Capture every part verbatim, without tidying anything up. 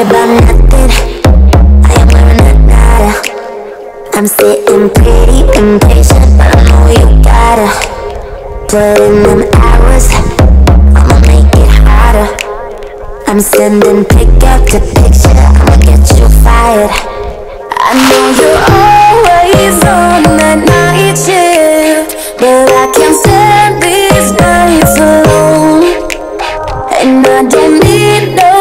about nothing. I am wearing a nada. I'm sitting pretty impatient, but I know you gotta put in them hours. I'ma make it harder. I'm sending pick after picture, I'ma get you fired. I know you're always on that night shift, but I can't stand these nights alone. And I don't need no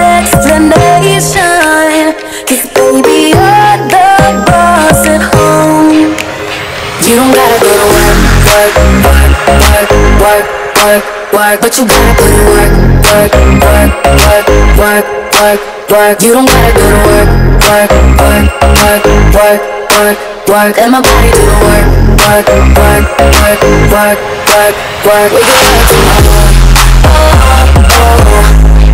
explanation, 'cause baby, you're the boss at home. You don't gotta go to work, work, work, work, work, work, work, but you gotta put in work, work, work, work, work, work, work. You don't gotta go to work, work, work, work, work, work, work. Let my body do the work, work, work, work, work, work, work. We can work tomorrow. Oh, oh, oh.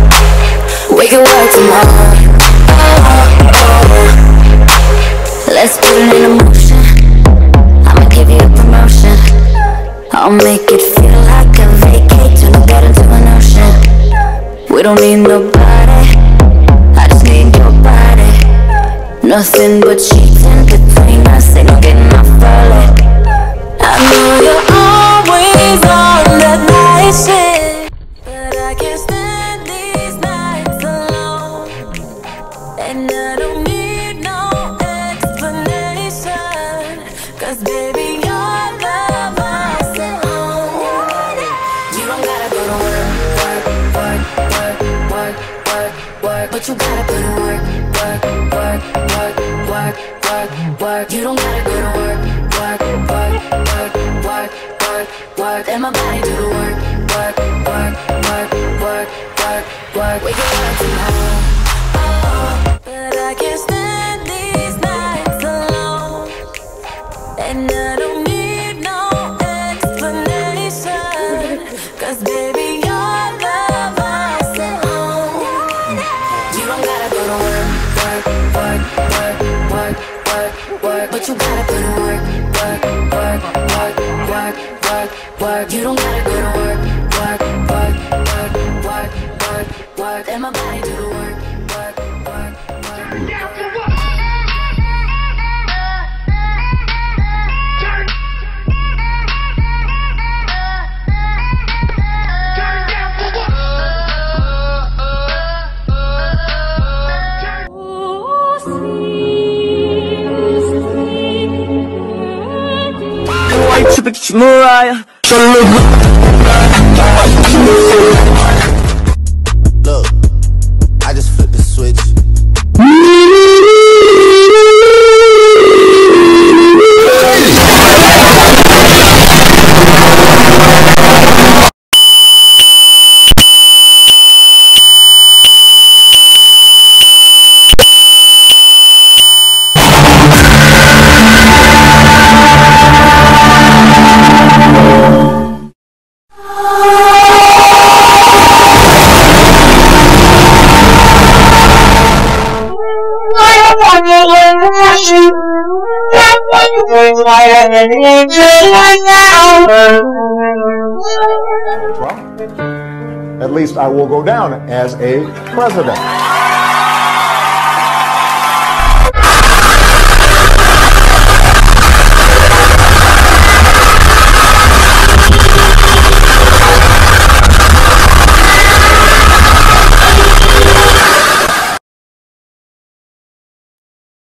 We can work tomorrow. Oh, oh, oh. Let's put it in motion. I'ma give you a promotion. I'll make it feel like a vacate, turn the bed into an ocean. We don't need nobody, I just need your body. Nothing but sheets in between us, ain't no getting off early. I know you're always on that night shift, but I can't stand these nights alone. And I don't need no explanation, 'cause baby, you're the boss at home. You don't gotta go to work, work, work, work, work, work, work, but you gotta put in work, work, work, work, work, work, work. You don't gotta go to work, work, work, work, work, work, work. Let my body do the work, work, work, work, work, work, work. We can work tomorrow. Oh, but I can't stand these nights alone, and I don't need no explanation, 'cause baby, you're the boss at home. You don't gotta go to work, work, work, work, work, work, work, but you gotta put in work, work, work, work, work, work, work. You don't gotta go to work, work, work, work, work, work, work. Let my body do the work, work, work, work. Turn down for what? Turn. Turn down for what? White chick, Mariah. Look, I just flipped the switch. Well, at least I will go down as a president.